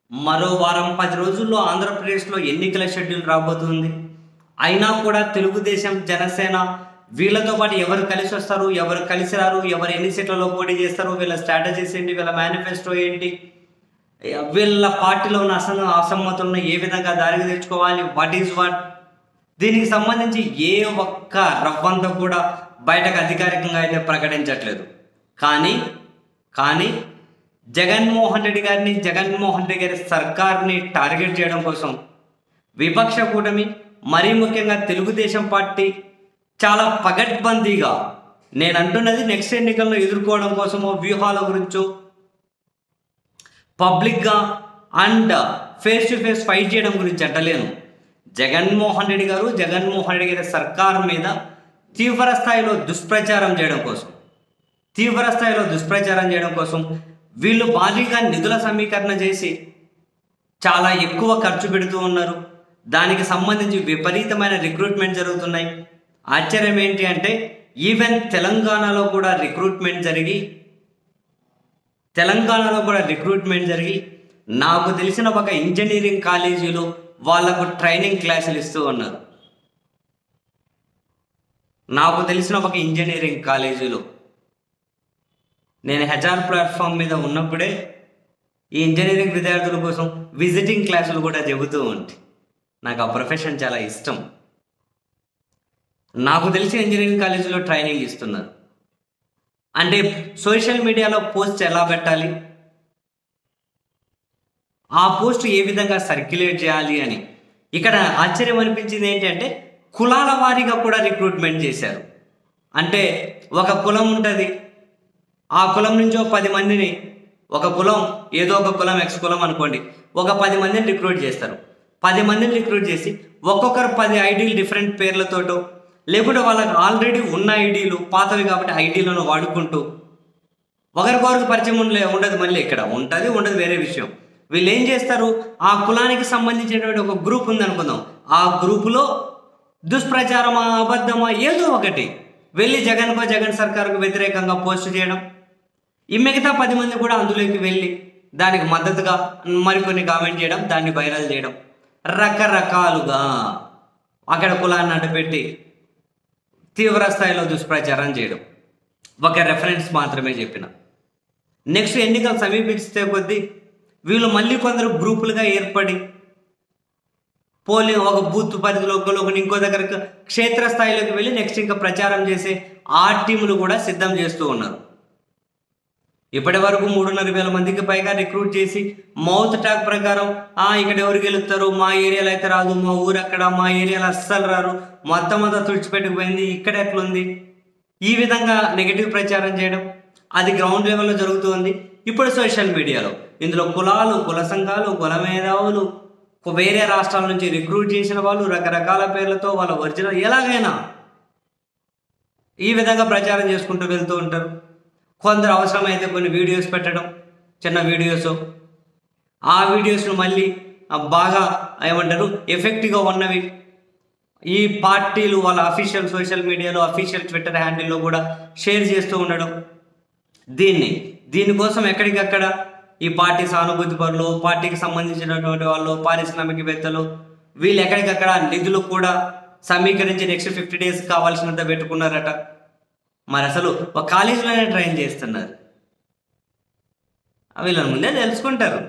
మరో వారం 10 రోజుల్లో ఆంధ్రప్రదేశ్లో ఎన్నికల షెడ్యూల్ రాబోతుంది. అయినా కూడా తెలుగుదేశం, జనసేన వీళ్ళతో పాటు ఎవరు కలిసి వస్తారు, ఎవరు కలిసి రారు, ఎవరు ఎన్ని సీట్లలో పోటీ చేస్తారు, వీళ్ళ స్ట్రాటజీస్ ఏంటి, వీళ్ళ మేనిఫెస్టో ఏంటి, వీళ్ళ పార్టీలో ఉన్న అసమ్మతులను ఏ విధంగా దారికి తెచ్చుకోవాలి, వాట్ ఈజ్ వాట్, దీనికి సంబంధించి ఏ ఒక్క రవ్వంతా కూడా బయటకు అధికారికంగా అయితే ప్రకటించట్లేదు. కానీ జగన్మోహన్ రెడ్డి గారి సర్కార్ని టార్గెట్ చేయడం కోసం విపక్ష కూటమి, మరీ ముఖ్యంగా తెలుగుదేశం పార్టీ చాలా పగడ్బందీగా, నేను అంటున్నది నెక్స్ట్ ఎన్నికలను ఎదుర్కోవడం కోసమో వ్యూహాల గురించో పబ్లిక్గా and face to face fight చేయడం గురించి అంటలేను. జగన్మోహన్ రెడ్డి గారి సర్కార్ మీద తీవ్ర స్థాయిలో దుష్ప్రచారం చేయడం కోసం వీళ్ళు భారీగా నిధుల సమీకరణ చేసి చాలా ఎక్కువ ఖర్చు పెడుతూ ఉన్నారు. దానికి సంబంధించి విపరీతమైన రిక్రూట్మెంట్ జరుగుతున్నాయి. ఆశ్చర్యం ఏంటి అంటే ఈవెన్ తెలంగాణలో కూడా రిక్రూట్మెంట్ జరిగి నాకు తెలిసిన ఒక ఇంజనీరింగ్ కాలేజీలో వాళ్లకు ట్రైనింగ్ క్లాసులు ఇస్తూ ఉన్నారు. నేను హెచ్ఆర్ ప్లాట్ఫామ్ మీద ఉన్నప్పుడే ఈ ఇంజనీరింగ్ విద్యార్థుల కోసం విజిటింగ్ క్లాసులు కూడా చెబుతూ ఉంటాయి. నాకు ఆ ప్రొఫెషన్ చాలా ఇష్టం. నాకు తెలిసి ఇంజనీరింగ్ కాలేజీలో ట్రైనింగ్ ఇస్తున్నారు. అంటే సోషల్ మీడియాలో పోస్ట్ ఎలా పెట్టాలి, ఆ పోస్ట్ ఏ విధంగా సర్క్యులేట్ చేయాలి అని. ఇక్కడ ఆశ్చర్యం అనిపించింది ఏంటంటే కులాల వారీగా కూడా రిక్రూట్మెంట్ చేశారు. అంటే ఒక కులం ఉంటుంది, ఆ కులం నుంచో 10 మందిని, ఒక కులం ఏదో ఒక కులం ఎక్స్ కులం అనుకోండి, ఒక 10 మందిని రిక్రూట్ చేస్తారు. 10 మందిని రిక్రూట్ చేసి ఒక్కొక్కరు 10 ఐడీలు డిఫరెంట్ పేర్లతోటో, లేకుంటే వాళ్ళకి ఆల్రెడీ ఉన్న ఐడీలు పాతవి కాబట్టి ఐడీలను వాడుకుంటూ ఒకరికొకరికి పరిచయం ఉండదు. మళ్ళీ ఇక్కడ ఉండదు వేరే విషయం. వీళ్ళు ఏం చేస్తారు, ఆ కులానికి సంబంధించినటువంటి ఒక గ్రూప్ ఉంది అనుకుందాం, ఆ గ్రూపులో దుష్ప్రచారమా, అబద్ధమా, ఏదో ఒకటి వెళ్ళి జగన్ సర్కారుకు వ్యతిరేకంగా పోస్ట్ చేయడం, ఈ మిగతా 10 మంది కూడా అందులోకి వెళ్ళి దానికి మద్దతుగా మరికొన్ని కామెంట్ చేయడం, దాన్ని వైరల్ చేయడం, రకరకాలుగా అక్కడ కులాన్ని అడ్డుపెట్టి తీవ్ర స్థాయిలో దుష్ప్రచారం చేయడం. ఒక రెఫరెన్స్ మాత్రమే చెప్పిన. నెక్స్ట్ ఎన్నికలు సమీపిస్తే కొద్దీ వీళ్ళు మళ్ళీ కొందరు గ్రూపులుగా ఏర్పడి పోలింగ్ ఒక బూత్ పరిధిలోకి ఇంకో దగ్గరకు క్షేత్రస్థాయిలోకి వెళ్ళి నెక్స్ట్ ఇంకా ప్రచారం చేసే ఆ టీములు కూడా సిద్ధం చేస్తూ ఉన్నారు. ఇప్పటి వరకు 3,500 మందికి పైగా రిక్రూట్ చేసి మౌత్ టాక్ ప్రకారం ఇక్కడ ఎవరు గెలుస్తారు, మా ఏరియాలో అయితే రాదు, మా ఊరు అక్కడ, మా ఏరియాలో అస్సలు రారు, మొత్తం అంతా తుడిచిపెట్టుకుపోయింది, ఇక్కడ ఎట్లుంది, ఈ విధంగా నెగిటివ్ ప్రచారం చేయడం అది గ్రౌండ్ లెవెల్లో జరుగుతుంది. ఇప్పుడు సోషల్ మీడియాలో ఇందులో కులాలు, కుల సంఘాలు, కుల మేధావులు, వేరే రాష్ట్రాల నుంచి రిక్రూట్ చేసిన వాళ్ళు రకరకాల పేర్లతో వాళ్ళ ఒరిజినల్ ఎలాగైనా ఈ విధంగా ప్రచారం చేసుకుంటూ వెళ్తూ ఉంటారు. కొందరు అవసరమైతే కొన్ని వీడియోస్ పెట్టడం, చిన్న వీడియోస్, ఆ వీడియోస్ను మళ్ళీ బాగా ఎఫెక్టివ్గా ఉన్నవి ఈ పార్టీలు వాళ్ళ అఫీషియల్ సోషల్ మీడియాలో, అఫీషియల్ ట్విట్టర్ హ్యాండిల్లో కూడా షేర్ చేస్తూ ఉండడం. దీనికోసం ఎక్కడికక్కడ ఈ పార్టీ సానుభూతి పరులు, పార్టీకి సంబంధించినటువంటి వాళ్ళు, పారిశ్రామికవేత్తలు వీళ్ళు ఎక్కడికక్కడ నిధులు కూడా సమీకరించి నెక్స్ట్ 50 days కావాల్సినంత పెట్టుకున్నారట. మరి అసలు ఒక కాలేజీలోనే ట్రైన్ చేస్తున్నారు. వీళ్ళని ముందే తెలుసుకుంటారు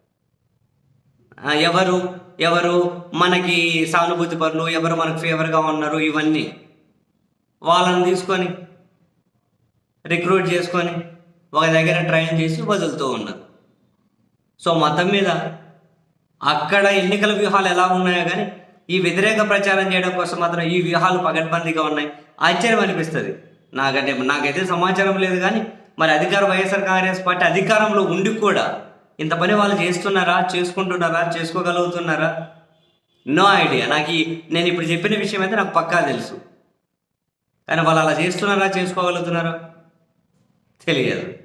ఎవరు మనకి సానుభూతి పరులు, ఎవరు మనకు ఫేవర్గా ఉన్నారు, ఇవన్నీ వాళ్ళని తీసుకొని రిక్రూట్ చేసుకొని ఒక దగ్గర ట్రైన్ చేసి వదులుతూ ఉన్నారు. సో మొత్తం మీద అక్కడ ఎన్నికల వ్యూహాలు ఎలా ఉన్నాయో కానీ ఈ వ్యతిరేక ప్రచారం చేయడం కోసం మాత్రం ఈ వ్యూహాలు పగడ్బందీగా ఉన్నాయి. ఆశ్చర్యం అనిపిస్తుంది. నాకైతే సమాచారం లేదు కానీ మరి వైఎస్ఆర్ కాంగ్రెస్ పార్టీ అధికారంలో ఉండి కూడా ఇంత పని వాళ్ళు చేసుకుంటున్నారా, చేసుకోగలుగుతున్నారా? No idea. నేను ఇప్పుడు చెప్పిన విషయం అయితే నాకు పక్కా తెలుసు, కానీ వాళ్ళు అలా చేస్తున్నారా, చేసుకోగలుగుతున్నారా తెలియదు.